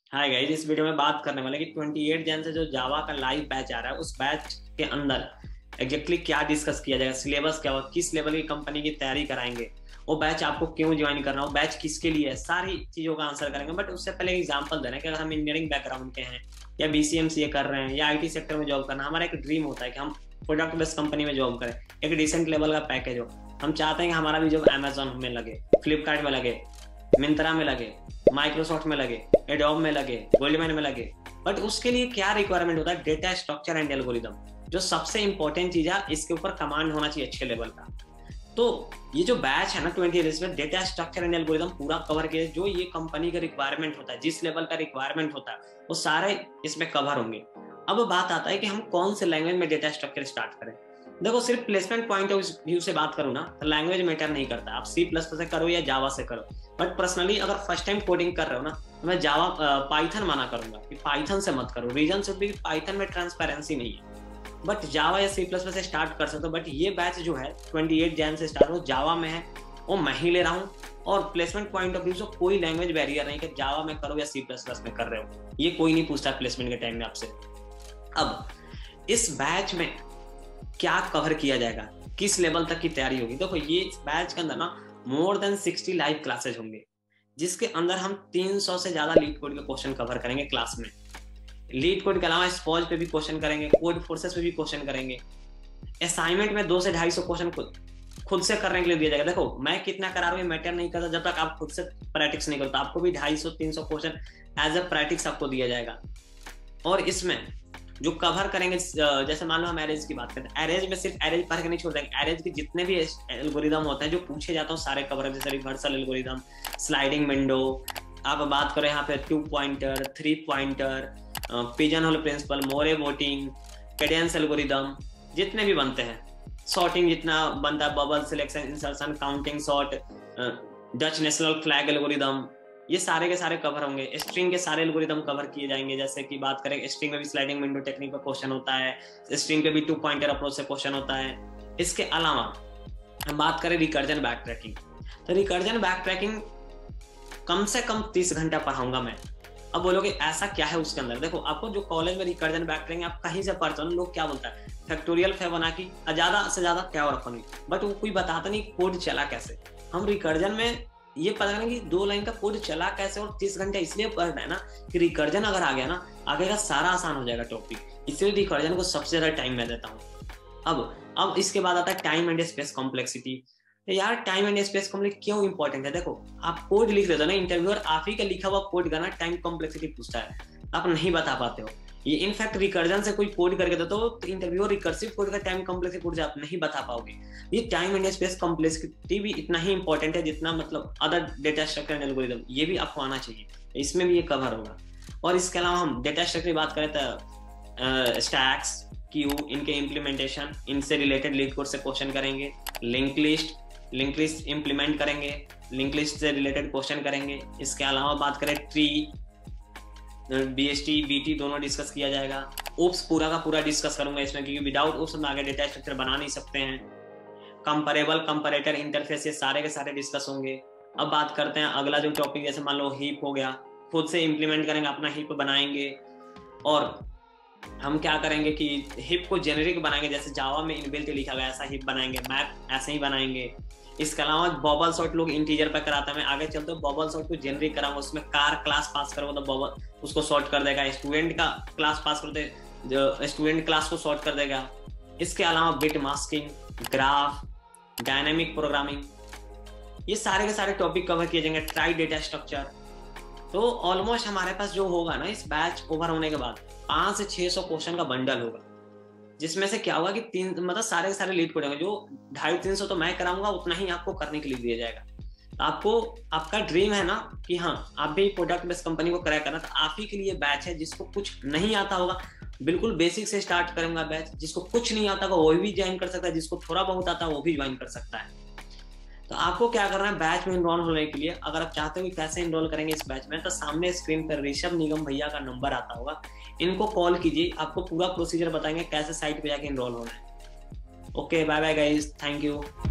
Hi guys, इस video में बात करने वाले कि 28 जन से जो जावा का लाइव बैच आ रहा है उस बैच के अंदर एग्जैक्टली क्या डिस्कस किया जाएगा, सिलेबस क्या होगा, किस लेवल की कंपनी की तैयारी कराएंगे, वो बैच आपको क्यों ज्वाइन करना, वो बैच किसके लिए है, सारी चीजों का आंसर करेंगे। बट उससे पहले एग्जांपल देना है कि अगर हम इंजीनियरिंग बैकग्राउंड के हैं या बीसीएमसीए कर रहे हैं या आईटी सेक्टर में जॉब करना, हमारा एक ड्रीम होता है कि हम प्रोडक्ट बेस्ड कंपनी में जॉब करें, एक डिसेंट लेवल का पैकेज हो। हम चाहते हैं कि हमारा भी जॉब अमेजोन में लगे, फ्लिपकार्ट में लगे, मिंत्रा में लगे, माइक्रोसॉफ्ट में लगे, एडोब में लगे, गोल्डमैन में लगे। बट उसके लिए क्या रिक्वायरमेंट होता है? डेटा स्ट्रक्चर एंड एल्गोरिदम, जो सबसे इंपॉर्टेंट चीज है, इसके ऊपर कमांड होना चाहिए अच्छे लेवल का। तो ये जो बैच है ना 20 डेज में डेटा स्ट्रक्चर एंड एल्गोरिदम पूरा कवर किया, जो ये कंपनी का रिक्वायरमेंट होता है, जिस लेवल का रिक्वायरमेंट होता है वो सारे इसमें कवर होंगे। अब बात आता है कि हम कौन से लैंग्वेज में डेटा स्ट्रक्चर स्टार्ट करें। देखो, सिर्फ प्लेसमेंट पॉइंट ऑफ व्यू से बात करूँ ना तो लैंग्वेज मैटर नहीं करता, आप C++ से करो या जावा से करो। बट पर्सनली अगर फर्स्ट टाइम कोडिंग कर रहे हो ना तो मैं जावा पाइथन माना करूंगा कि पाइथन से मत करो। रीजन सिर्फ भी पाइथन में ट्रांसपेरेंसी नहीं है। बट जावा या C++ से स्टार्ट कर सकते हो। बट ये बैच जो है 28 जैन से स्टार्ट हो, जावा में है, वो मैं ही ले रहा हूँ। और प्लेसमेंट पॉइंट ऑफ व्यू से कोई लैंग्वेज बैरियर नहीं कि जावा में करो या C++ में कर रहे हो, ये कोई नहीं पूछता प्लेसमेंट के टाइम में आपसे। अब इस बैच में क्या कवर किया जाएगा, किस लेवल तक की तैयारी होगी। देखो, ये इस बैच के अंदर ना मोर देन 60 लाइव क्लासेज होंगे, जिसके अंदर हम 300 से ज्यादा लीड कोड के क्वेश्चन कवर करेंगे क्लास में। लीड कोड के अलावा स्पॉज पे भी क्वेश्चन करेंगे, कोड फोर्सेस पे भी क्वेश्चन करेंगे। असाइनमेंट में 200 से 250 क्वेश्चन खुद से करने के लिए दिया जाएगा। देखो, मैं कितना करा रहा हूँ मैटर नहीं करता, जब तक आप खुद से प्रैक्टिस नहीं करते। आपको भी 250-300 क्वेश्चन एज ए प्रैक्टिस आपको दिया जाएगा। और इसमें जो कवर करेंगे, जैसे मान लो हम एरेज की बात करते हैं, एरेज में सिर्फ एरेज पढ़ के नहीं छोड़ देंगे, एरेज के जितने भी एल्गोरिदम होते हैं जो पूछे जाते हैं सारे कवर, जैसे रिवर्सल एल्गोरिदम, स्लाइडिंग विंडो, आप बात करें यहाँ पे 2 pointer, 3 pointer, pigeon hole principle, Moore voting, Kadane's algorithm, जितने भी बनते हैं, सॉर्टिंग जितना बनता है, bubble selection, insertion, counting sort, Dutch national flag algorithm, ये सारे के सारे कवर होंगे। स्ट्रिंग के सारे एल्गोरिदम कवर किए जाएंगे। जैसे कि बात करें, स्ट्रिंग में भी स्लाइडिंग विंडो टेक्निक पर क्वेश्चन होता है, स्ट्रिंग पे भी 2 पॉइंटर अप्रोच से क्वेश्चन होता है। इसके अलावा हम बात करें रिकर्जन बैक ट्रैकिंग, तो रिकर्जन बैक ट्रैकिंग कम से कम 30 घंटा पढ़ाऊंगा मैं। अब बोलोगे ऐसा क्या है उसके अंदर? देखो, आपको जो कॉलेज में रिकर्जन बैक ट्रैकिंग आप कहीं से पढ़ते हो, लोग क्या बोलता है, फैक्टोरियल फिबोनाची ज्यादा से ज्यादा क्या और फनी, बट वो कोई बताता नहीं कोड चला कैसे। हम रिकर्जन में ये पता करें कि 2 लाइन का कोड चला कैसे, और 30 घंटा इसलिए पढ़ना है ना कि रिकर्जन अगर आ गया ना, आगे का सारा आसान हो जाएगा टॉपिक। इसलिए रिकर्जन को सबसे ज्यादा टाइम मैं देता हूँ। अब इसके बाद आता है टाइम एंड स्पेस कॉम्प्लेक्सिटी। यार, टाइम एंड स्पेस कॉम्प्लेक्स क्यों इंपॉर्टेंट है? देखो, आप कोड लिख देते हो ना, इंटरव्यूअर आप ही का लिखा हुआ कोड का ना टाइम कॉम्प्लेक्सिटी पूछता है, आप नहीं बता पाते हो। ये इनफैक्ट रिकर्जन से कोई कोड करके देते हो तो इंटरव्यूअर रिकर्सिव कोड का टाइम कॉम्प्लेक्सिटी पूछ आप नहीं बता पाओगे। ये टाइम एंड स्पेस कॉम्प्लेक्सिटी भी इतना ही इंपॉर्टेंट है जितना मतलब other data structure and algorithm, ये भी आपको आना चाहिए, इसमें भी ये कवर होगा। और इसके अलावा हम डेटा स्ट्रक्चर की बात करें तो स्टैक्स, क्यू, इनके इम्प्लीमेंटेशन, इनसे रिलेटेड लीड कोड से क्वेश्चन करेंगे। लिंक लिस्ट इंप्लीमेंट करेंगे, लिंक लिस्ट से रिलेटेड क्वेश्चन करेंगे। इसके अलावा बात करें ट्री, BST, BT दोनों डिस्कस किया जाएगा। ओप्स पूरा का पूरा डिस्कस करूंगा इसमें, क्योंकि विदाउट ओप्स हम आगे डेटा स्ट्रक्चर बना नहीं सकते हैं। कंपेरेबल, कंपैरेटर, इंटरफेस, ये सारे के सारे डिस्कस होंगे। अब बात करते हैं अगला जो टॉपिक, जैसे मान लो हीप हो गया, खुद से इंप्लीमेंट करेंगे, अपना हीप बनाएंगे। और हम क्या करेंगे कि हिप को जेनेरिक बनाएंगे, जैसे जावा में इनबिल्ट लिखा गया ऐसा हिप बनाएंगे, मैप ऐसे ही बनाएंगे। इसके अलावा बबल सॉर्ट लोग इंटीजर पर कराता है, मैं आगे चलते हुए बबल सॉर्ट को जेनरिक कराऊंगा, उसमें कार क्लास पास करोगे तो बबल उसको सॉर्ट कर देगा, स्टूडेंट का क्लास पास करते जो स्टूडेंट क्लास को सॉर्ट कर देगा। इसके अलावा bit masking, graph, dynamic programming, ये सारे के सारे टॉपिक कवर किए जाएंगे। Trie data structure. तो ऑलमोस्ट हमारे पास जो होगा ना इस बैच ओवर होने के बाद 500 से 600 क्वेश्चन का बंडल होगा, जिसमें से क्या होगा कि मतलब सारे के सारे लीड कोड होंगे। जो 250-300 तो मैं कराऊंगा, उतना ही आपको करने के लिए दिया जाएगा। तो आपको, आपका ड्रीम है ना कि हाँ आप भी प्रोडक्ट बेस्ड कंपनी को क्रैक करना, तो आप ही के लिए बैच है। जिसको कुछ नहीं आता होगा, बिल्कुल बेसिक से स्टार्ट करूंगा बैच। जिसको कुछ नहीं आता होगा वो भी ज्वाइन कर सकता है, जिसको थोड़ा बहुत आता है वो भी ज्वाइन कर सकता है। तो आपको क्या करना है बैच में इनरोल होने के लिए? अगर आप चाहते हो कि कैसे इनरोल करेंगे इस बैच में, तो सामने स्क्रीन पर ऋषभ निगम भैया का नंबर आता होगा, इनको कॉल कीजिए, आपको पूरा प्रोसीजर बताएंगे कैसे साइट पे जाके इनरोल होना है। Okay, bye bye guys, thank you.